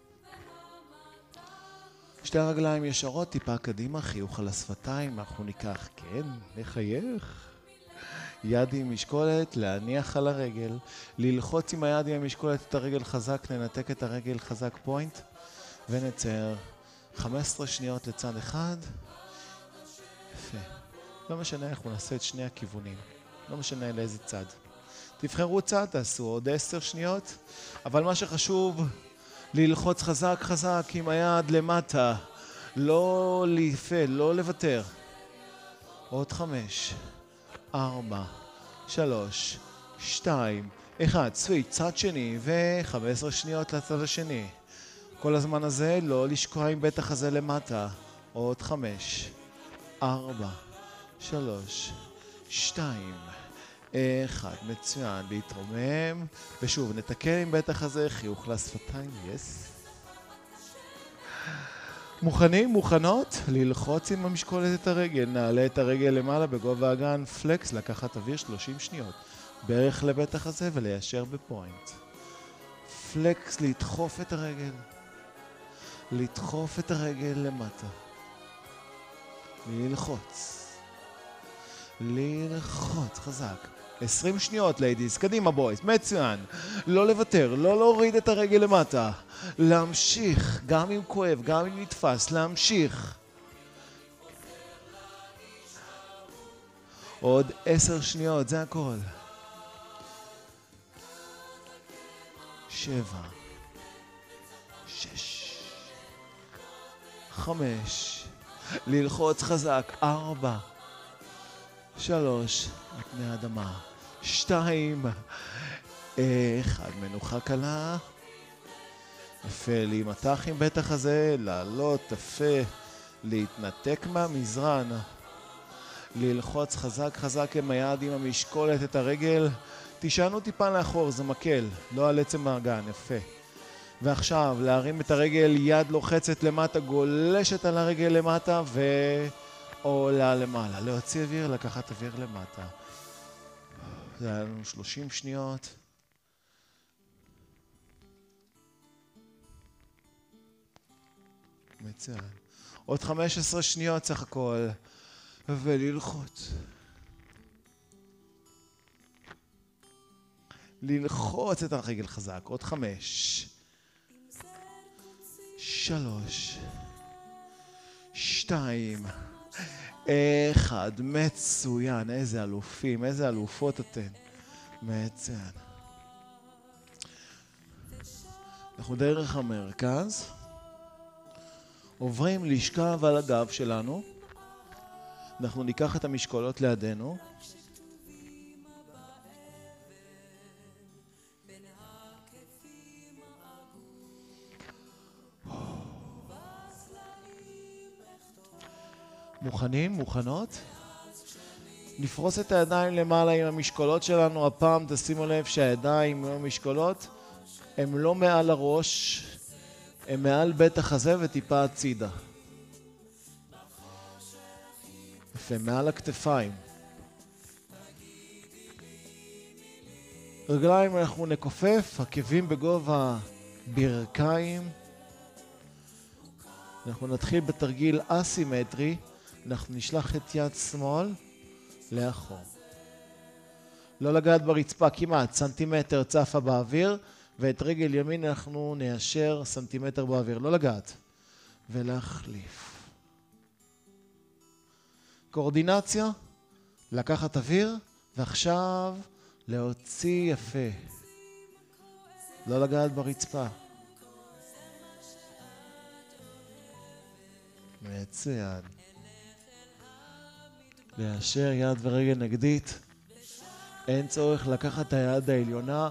שתי הרגליים ישרות, טיפה קדימה, חיוך על השפתיים, אנחנו ניקח, כן, נחייך. יד עם משקולת, להניח על הרגל, ללחוץ עם היד עם המשקולת את הרגל חזק, ננתק את הרגל חזק פוינט, ונצייר חמש עשרה שניות לצד אחד. יפה. לא משנה איך הוא נעשה את שני הכיוונים, לא משנה לאיזה צד. תבחרו צד, תעשו עוד עשר שניות, אבל מה שחשוב, ללחוץ חזק חזק עם היד למטה, לא להיפל, לא לוותר. עוד חמש, ארבע, שלוש, שתיים, אחד, סוויץ', צד שני, ו-חמש עשרה שניות לצד השני. כל הזמן הזה לא לשקוע עם בית החזה למטה. עוד חמש, ארבע, שלוש, שתיים, אחד, מצוין, להתרומם, ושוב, נתקן עם בית החזה, חיוך לשפתיים, יס. מוכנים? מוכנות? ללחוץ עם המשקולת את הרגל, נעלה את הרגל למעלה בגובה הגן, פלקס, לקחת אוויר שלושים שניות, בערך לבית החזה וליישר בפוינט. פלקס, לדחוף את הרגל, לדחוף את הרגל למטה, ללחוץ, ללחוץ, חזק. עשרים שניות, ליידיס, קדימה בויס, מצוין. לא לוותר, לא להוריד את הרגל למטה. להמשיך, גם אם כואב, גם אם נתפס, להמשיך. עוד עשר שניות, זה הכל. שבע, שש, חמש, ללחוץ חזק, ארבע, שלוש, על פני האדמה, שתיים, אחד, מנוחה קלה, יפה, להימתח עם בית החזה, לעלות, יפה, להתנתק מהמזרן, ללחוץ חזק חזק עם היד עם המשקולת את הרגל, תשענו טיפה לאחור, זה מקל, לא על עצם האגן, יפה. ועכשיו, להרים את הרגל, יד לוחצת למטה, גולשת על הרגל למטה ועולה למעלה. להוציא אוויר, לקחת אוויר למטה. זה היה לנו שלושים שניות. מצוין. עוד חמש עשרה שניות סך הכל. וללחוץ. ללחוץ את הרגל חזק. עוד חמש. שלוש. שתיים. אחד. מצוין. איזה אלופים. איזה אלופות אתן. מצוין. אנחנו דרך המרכז. עוברים לשכב על הגב שלנו. אנחנו ניקח את המשקולות לידינו. מוכנים? מוכנות? נפרוס את הידיים למעלה עם המשקולות שלנו. הפעם תשימו לב שהידיים עם המשקולות הם לא מעל הראש, הם מעל בית החזה וטיפה הצידה. יפה, מעל הכתפיים. רגליים אנחנו נכופף, עקבים בגובה ברכיים. אנחנו נתחיל בתרגיל אסימטרי. אנחנו נשלח את יד שמאל לאחור. לא לגעת ברצפה, כמעט סנטימטר צפה באוויר, ואת רגל ימין אנחנו ניישר סנטימטר באוויר. לא לגעת. ולהחליף. קואורדינציה, לקחת אוויר, ועכשיו להוציא יפה. לא לגעת ברצפה. מצוין. ליישר יד ורגל נגדית. אין צורך לקחת את היד העליונה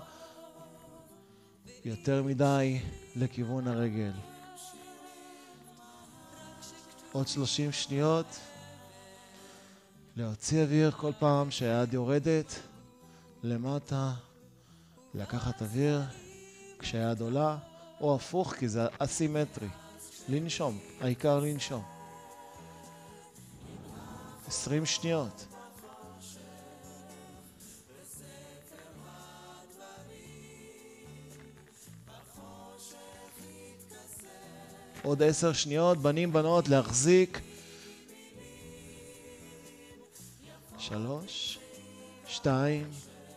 יותר מדי לכיוון הרגל. עוד שלושים שניות. להוציא אוויר כל פעם שהיד יורדת למטה. לקחת אוויר כשהיד עולה, או הפוך כי זה אסימטרי. לנשום, העיקר לנשום. עשרים שניות. עוד עשר שניות, בנים בנות, להחזיק. שלוש, שתיים,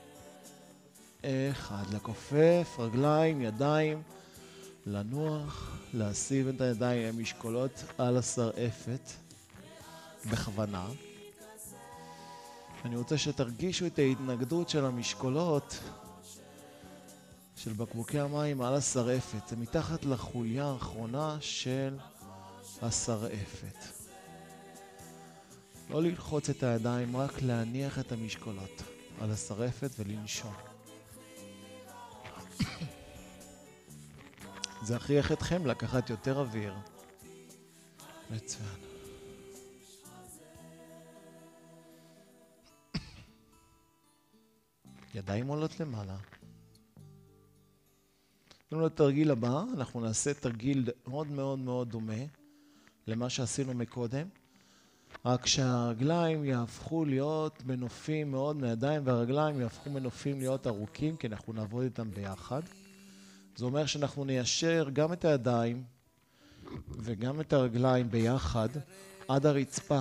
אחד. לכופף, רגליים, ידיים, לנוח, להסיב את הידיים עם משקולות על השרעפת, בכוונה. אני רוצה שתרגישו את ההתנגדות של המשקולות של בקבוקי המים על השרעפת. זה מתחת לחוליה האחרונה של השרעפת. לא ללחוץ את הידיים, רק להניח את המשקולות על השרעפת ולנשום. זה הכריח אתכם לקחת יותר אוויר. מצוין. ידיים עולות למעלה. לתרגיל הבא, אנחנו נעשה תרגיל מאוד מאוד מאוד דומה למה שעשינו מקודם, רק שהרגליים יהפכו להיות מנופים מאוד מהידיים, והרגליים יהפכו מנופים להיות ארוכים, כי אנחנו נעבוד איתם ביחד. זה אומר שאנחנו ניישר גם את הידיים וגם את הרגליים ביחד עד הרצפה.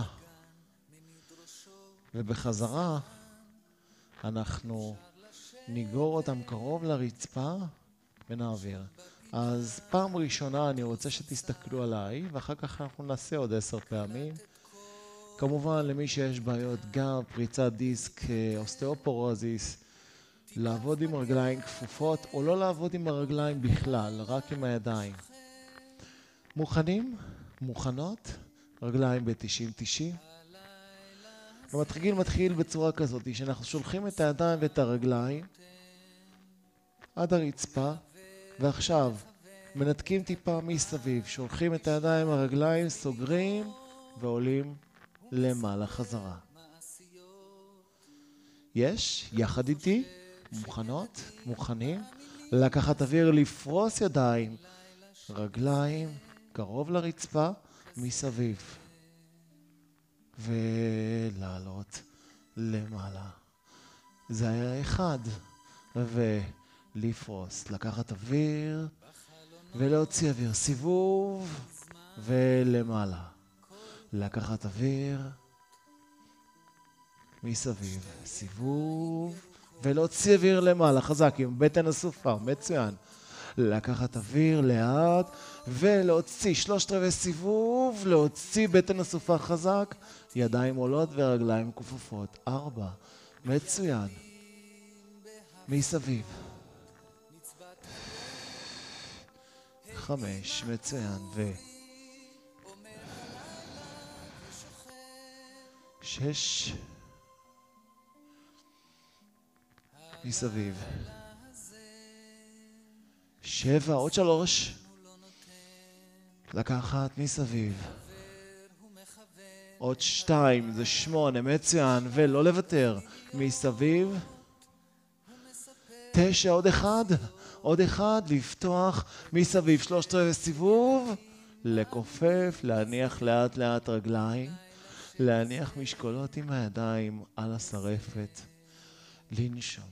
ובחזרה אנחנו ניגור אותם קרוב לרצפה ונעביר. אז פעם ראשונה אני רוצה שתסתכלו עליי, ואחר כך אנחנו נעשה עוד עשר פעמים. כמובן למי שיש בעיות גב, פריצת דיסק, אוסטאופורוזיס, לעבוד עם רגליים כפופות, או לא לעבוד עם הרגליים בכלל, רק עם הידיים. מוכנים? מוכנות? רגליים ב-תשעים תשעים. המתחיל מתחיל בצורה כזאת, שאנחנו שולחים את הידיים ואת הרגליים עד הרצפה, ועכשיו מנתקים טיפה מסביב, שולחים את הידיים, הרגליים, סוגרים ועולים למעלה חזרה. יש? יחד איתי? מוכנות? מוכנים? לקחת אוויר, לפרוס ידיים, רגליים, קרוב לרצפה, מסביב. ולעלות למעלה. זה היה אחד. ולפרוס, לקחת אוויר ולהוציא אוויר. סיבוב ולמעלה. לקחת אוויר מסביב. סיבוב ולהוציא אוויר למעלה. חזק עם בטן הסופה. מצוין. לקחת אוויר לאט ולהוציא שלושת רבעי סיבוב, להוציא בטן הסופה חזק, ידיים עולות ורגליים כופפות. ארבע. מצוין. מסביב. חמש. מצוין. ו... שש. מסביב. שבע. עוד שלוש. לקחת מסביב. עוד שתיים. זה שמונה. מצוין. ולא לוותר. מסביב. תשע. עוד אחד. עוד אחד. לפתוח מסביב. שלושת רבעי סיבוב. לכופף. להניח לאט לאט רגליים. להניח משקולות עם הידיים על השרפת, לנשום.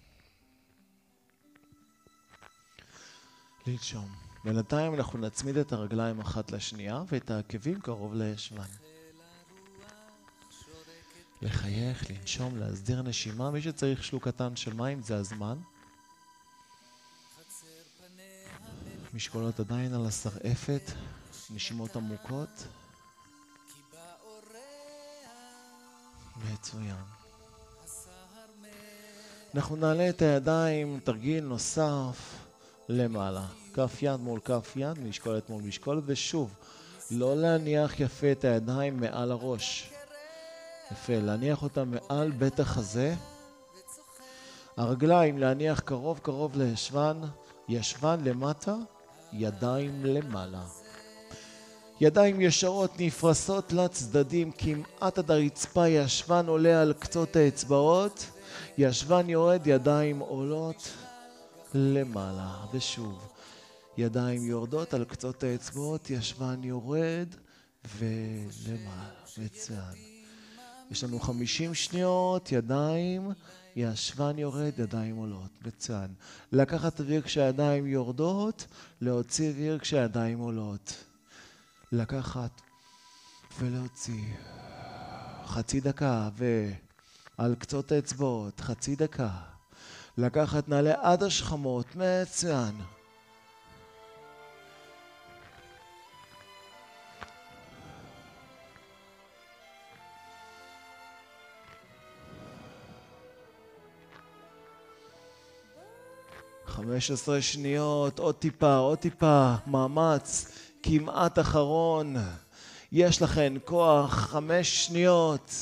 לנשום. בינתיים אנחנו נצמיד את הרגליים אחת לשנייה ואת העקבים קרוב לישבן. לחייך, לנשום, להסדיר נשימה. מי שצריך שלוק קטן של מים זה הזמן. משקולות עדיין על השרעפת, נשימות עמוקות. מצוין. אנחנו נעלה את הידיים, תרגיל נוסף למעלה. כף יד מול כף יד, משקולת מול משקולת, ושוב, לא להניח יפה את הידיים מעל הראש. יפה, להניח אותם מעל בית החזה. הרגליים להניח קרוב קרוב לישבן, ישבן למטה, ידיים למעלה. ידיים ישרות נפרסות לצדדים, כמעט עד הרצפה, ישבן עולה על קצות האצבעות, ישבן יורד, ידיים עולות למעלה. ושוב, ידיים יורדות על קצות האצבעות, ישבן יורד ולמעלה. מצוין. יש לנו חמישים שניות, ידיים, ישבן יורד, ידיים עולות. מצוין. לקחת אוויר כשהידיים יורדות, להוציא אוויר כשהידיים עולות. לקחת ולהוציא. חצי דקה ועל קצות האצבעות, חצי דקה. לקחת, נעלה עד השכמות. מצוין. חמש עשרה שניות, עוד טיפה, עוד טיפה, מאמץ, כמעט אחרון. יש לכם כוח, חמש שניות.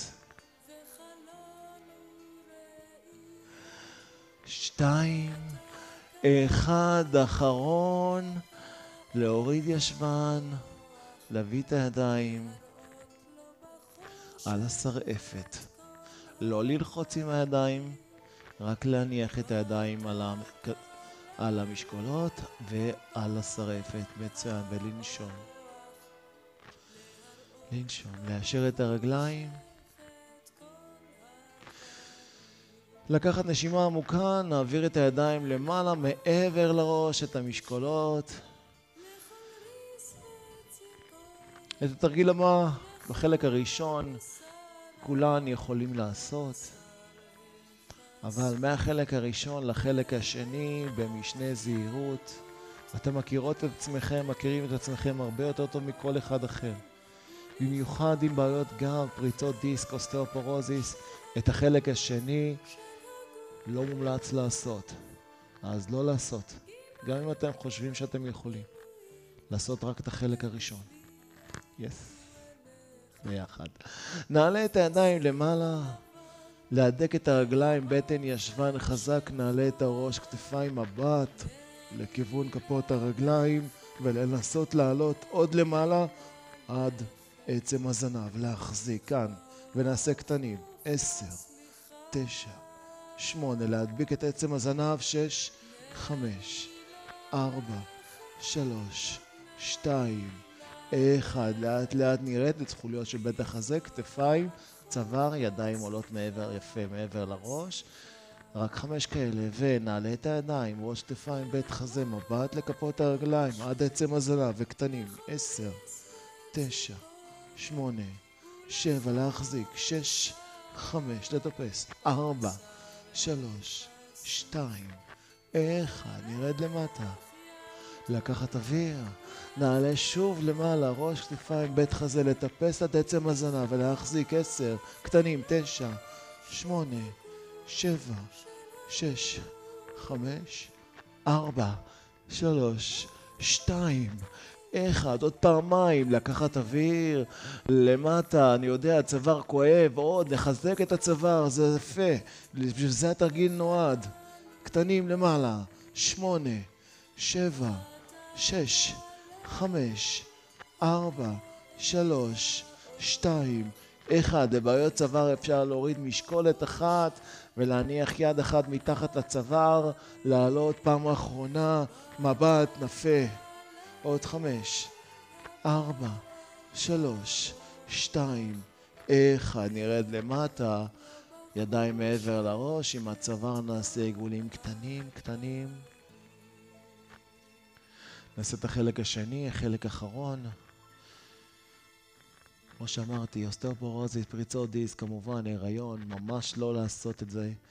שתיים, אחד, אחרון. להוריד ישבן, להביא את הידיים על השרעפת. לא ללחוץ עם הידיים, רק להניח את הידיים על ה... על המשקולות ועל השרעפת. מצוין. ולנשום. לנשום. לאשר את הרגליים. לקחת נשימה עמוקה, נעביר את הידיים למעלה, מעבר לראש, את המשקולות. את התרגיל הבא, בחלק הראשון, כולן יכולים לעשות. אבל מהחלק הראשון לחלק השני, במשנה זהירות, אתם מכירות את עצמכם, מכירים את עצמכם הרבה יותר טוב מכל אחד אחר. במיוחד עם בעיות גב, פריצות דיסק, אוסטאופורוזיס, את החלק השני לא מומלץ לעשות. אז לא לעשות. גם אם אתם חושבים שאתם יכולים. לעשות רק את החלק הראשון. יס. ביחד. נעלה את הידיים למעלה. להדק את הרגליים, בטן ישבן חזק, נעלה את הראש, כתפיים, מבט לכיוון כפות הרגליים, ולנסות לעלות עוד למעלה עד עצם הזנב, להחזיק כאן, ונעשה קטנים. עשר, תשע, שמונה, להדביק את עצם הזנב. שש, חמש, ארבע, שלוש, שתיים, אחד. לאט לאט נרד לצחוליות של בית החזה, כתפיים, צוואר, ידיים עולות מעבר, יפה, מעבר לראש. רק חמש כאלה, ונעלה את הידיים, ראש, כתפיים, בית חזה, מבט לכפות הרגליים, עד עצם הזנב, וקטנים. עשר, תשע, שמונה, שבע, להחזיק. שש, חמש, לטפס. ארבע, שלוש, שתיים, אחד. נרד למטה. לקחת אוויר. נעלה שוב למעלה, ראש, כתפיים, בית חזה, לטפס עד עצם הזנב ולהחזיק. עשר, קטנים. תשע, שמונה, שבע, שש, חמש, ארבע, שלוש, שתיים, אחד. עוד פעמיים, לקחת אוויר למטה. אני יודע, הצוואר כואב, עוד לחזק את הצוואר, זה יפה. בשביל זה התרגיל נועד. קטנים למעלה. שמונה, שבע, שש, חמש, ארבע, שלוש, שתיים, אחד. לבעיות צוואר אפשר להוריד משקולת אחת ולהניח יד אחת מתחת לצוואר, לעלות פעם אחרונה, מבט, נפה. עוד חמש, ארבע, שלוש, שתיים, אחד, נרד למטה, ידיים מעבר לראש, עם הצוואר נעשה עיגולים קטנים, קטנים. נעשה את החלק השני, החלק האחרון. כמו שאמרתי, אוסטאופורוזיס, פריצות דיסק, כמובן, הריון, ממש לא לעשות את זה.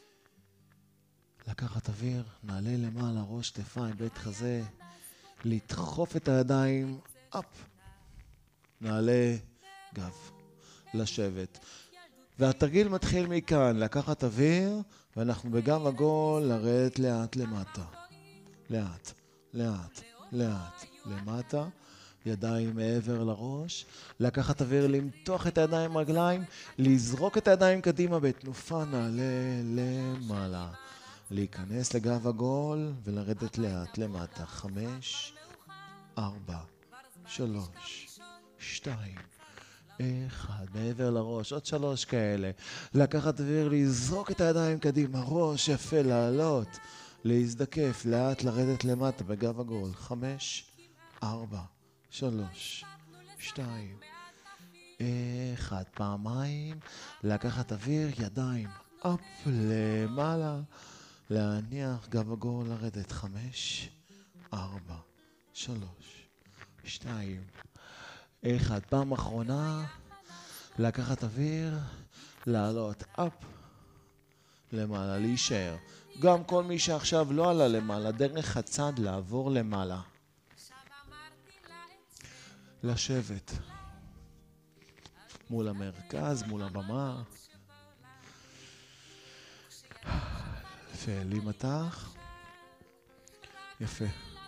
לקחת אוויר, נעלה למעלה, ראש, כתפיים, בית חזה, לדחוף את הידיים, אפ, נעלה גב, לשבת. והתרגיל מתחיל מכאן, לקחת אוויר, ואנחנו בגב עגול, לרדת לאט למטה. לאט, לאט, לאט, למטה. ידיים מעבר לראש, לקחת אוויר, למתוח את הידיים רגליים, לזרוק את הידיים קדימה בתנופה, נעלה למעלה. להיכנס לגב עגול ולרדת לאט למטה. חמש, ארבע, שלוש, שתיים, אחד, מעבר לראש, עוד שלוש כאלה. לקחת אוויר, לזרוק את הידיים קדימה, ראש יפה, לעלות, להזדקף, לאט לרדת למטה בגב עגול. חמש, ארבע, שלוש, שתיים, אחד, פעמיים, לקחת אוויר, ידיים, אפ, למעלה, להניח, גב עגול, לרדת, חמש, ארבע, שלוש, שתיים, אחד, פעם אחרונה, לקחת אוויר, לעלות, אפ, למעלה, להישאר. גם כל מי שעכשיו לא עלה למעלה, דרך הצד לעבור למעלה. לשבת מול המרכז, מול הבמה. יפה, להימתח. יפה.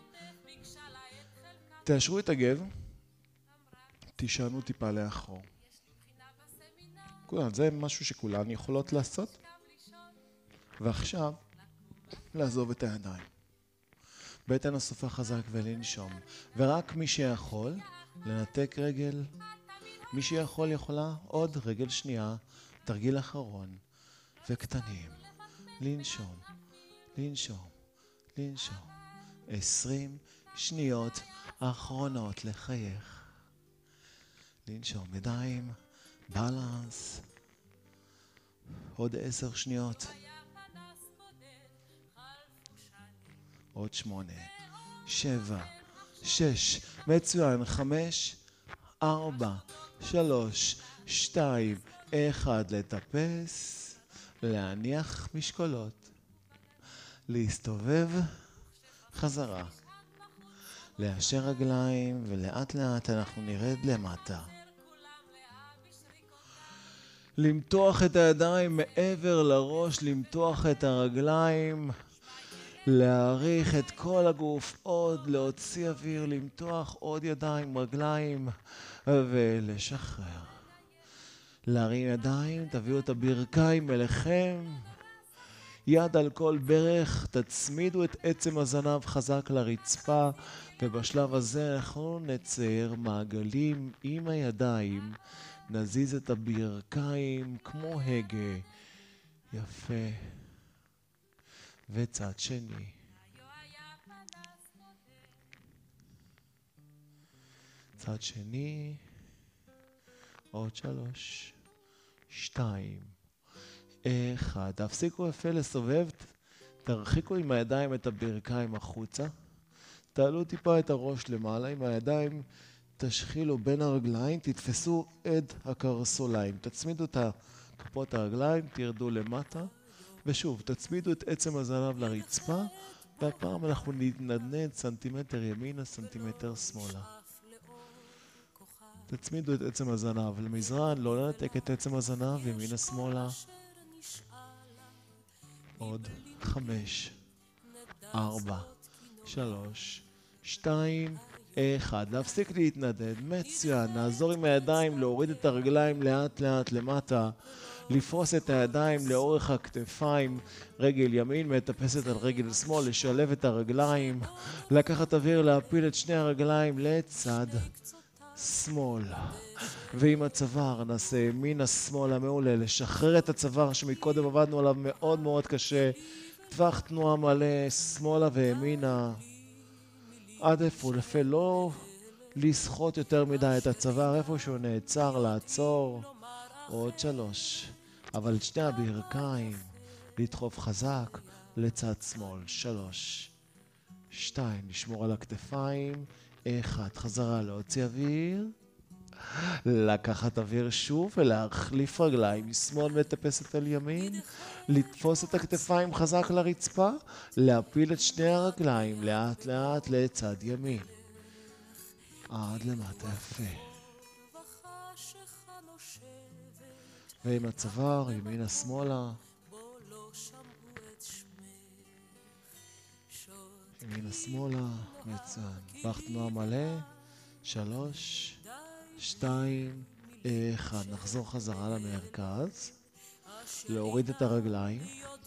תאשרו את הגב. תישענו טיפה לאחור. כולן, זה משהו שכולן יכולות לעשות. ועכשיו, לעזוב את הידיים. בטן הסופה חזק ולנשום. ורק מי שיכול, לנתק רגל. מי שיכול יכולה עוד רגל שנייה. תרגיל אחרון. וקטנים. לנשום. לנשום. לנשום. עשרים שניות האחרונות לחייך. לנשום. ידיים. בלנס. עוד עשר שניות. עוד שמונה. שבע. שש. מצוין. חמש. ארבע. שלוש. שתיים. אחד. לטפס. להניח משקולות. להסתובב. חזרה. לאשר רגליים ולאט לאט אנחנו נרד למטה. למתוח את הידיים מעבר לראש, למתוח את הרגליים, להעריך את כל הגוף, עוד להוציא אוויר, למתוח עוד ידיים, רגליים ולשחרר. להרים ידיים, תביאו את הברכיים אליכם, יד על כל ברך, תצמידו את עצם הזנב חזק לרצפה, ובשלב הזה אנחנו נצייר מעגלים עם הידיים, נזיז את הברכיים כמו הגה. יפה. וצד שני. צד שני. עוד שלוש. שתיים. אחד. תפסיקו יפה לסובב. תרחיקו עם הידיים את הברכיים החוצה. תעלו טיפה את הראש למעלה עם הידיים. תשחילו בין הרגליים, תתפסו את הקרסוליים. תצמידו את כפות הרגליים, תרדו למטה. ושוב, תצמידו את עצם הזנב לרצפה, והפעם אנחנו נתנדנד סנטימטר ימינה, סנטימטר שמאלה. תצמידו את עצם הזנב למזרן, לא לנתק את עצם הזנב ימינה שמאלה. עוד חמש, ארבע, שלוש, שתיים, אחד. להפסיק להתנדד, מצוין. נעזור עם הידיים, להוריד את הרגליים לאט לאט למטה. לפרוס את הידיים לאורך הכתפיים, רגל ימין מטפסת על רגל שמאל, לשלב את הרגליים, לקחת אוויר, להפיל את שני הרגליים לצד שמאל. ועם הצוואר נעשה ימינה שמאלה, מעולה, לשחרר את הצוואר שמקודם עבדנו עליו מאוד מאוד קשה, טווח תנועה מלא, שמאלה וימינה, עד איפה, לפי לא לסחוט יותר מדי את הצוואר, איפה שהוא נעצר, לעצור, עוד שלוש. אבל את שני הברכיים לדחוף חזק לצד שמאל. שלוש. שתיים. לשמור על הכתפיים. אחד. חזרה להוציא אוויר. לקחת אוויר שוב ולהחליף רגליים. משמאל מטפסת על ימין. לתפוס את הכתפיים חזק לרצפה. להפיל את שני הרגליים לאט לאט לצד ימין. עד למטה. יפה. ועם הצוואר, ימינה שמאלה. ימינה שמאלה. מצוין. פח תנועה מלא. שלוש. שתיים. אחד. נחזור חזרה למרכז. להוריד את הרגליים.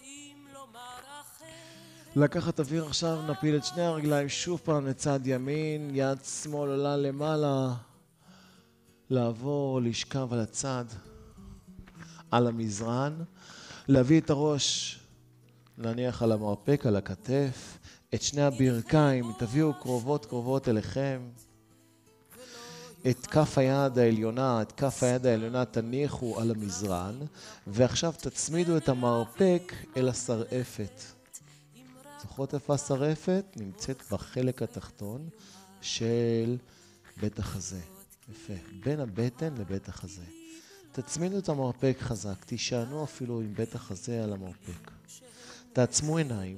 לקחת אוויר עכשיו, נפיל את שני הרגליים שוב פעם לצד ימין. יד שמאל עולה למעלה. לעבור, לשכב על הצד. על המזרן. להביא את הראש. להניח על המרפק, על הכתף. את שני הברכיים תביאו קרובות קרובות אליכם. את כף היד העליונה, את כף היד העליונה תניחו על המזרן, ועכשיו תצמידו את המרפק אל השרעפת. זוכרות איפה השרעפת? נמצאת בחלק התחתון של בית החזה. יפה, בין הבטן לבית החזה. תצמידו את המרפק חזק, תישענו אפילו עם בית החזה על המרפק. תעצמו עיניים.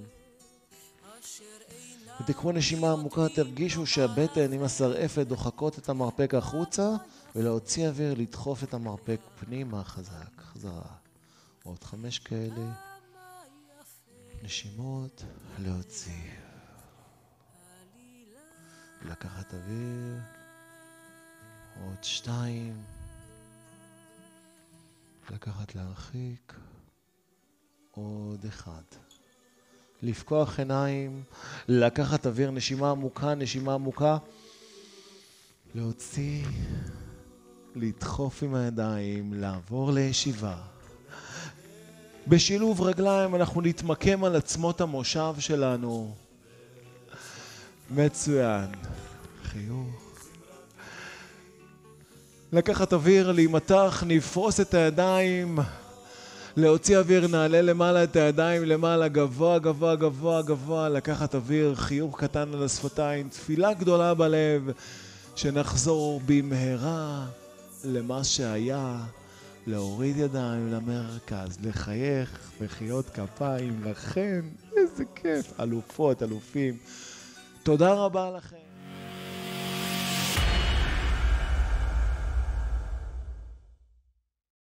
ותקחו נשימה עמוקה, תרגישו שהבטן עם השרעפת דוחקות את המרפק החוצה, ולהוציא אוויר, לדחוף את המרפק פנימה חזק, חזרה. עוד חמש כאלה. נשימות, להוציא. לקחת אוויר. עוד שתיים. לקחת להרחיק. עוד אחד. לפקוח עיניים, לקחת אוויר, נשימה עמוקה, נשימה עמוקה, להוציא, לדחוף עם הידיים, לעבור לישיבה. בשילוב רגליים אנחנו נתמקם על עצמות המושב שלנו. מצוין. חיוך. לקחת אוויר, להימתח, נפרוס את הידיים. להוציא אוויר, נעלה למעלה את הידיים למעלה, גבוה, גבוה, גבוה, גבוה, לקחת אוויר, חיוך קטן על השפתיים, תפילה גדולה בלב, שנחזור במהרה למה שהיה, להוריד ידיים למרכז, לחייך, מחיאות כפיים לכם, איזה כיף, אלופות, אלופים. תודה רבה לכם.